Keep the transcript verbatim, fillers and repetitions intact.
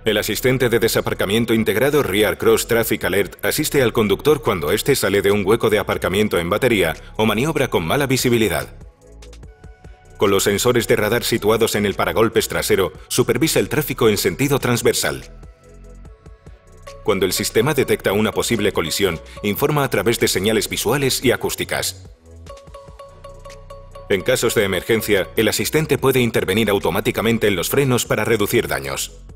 El asistente de desaparcamiento integrado Rear Cross Traffic Alert asiste al conductor cuando éste sale de un hueco de aparcamiento en batería o maniobra con mala visibilidad. Con los sensores de radar situados en el paragolpes trasero, supervisa el tráfico en sentido transversal. Cuando el sistema detecta una posible colisión, informa a través de señales visuales y acústicas. En casos de emergencia, el asistente puede intervenir automáticamente en los frenos para reducir daños.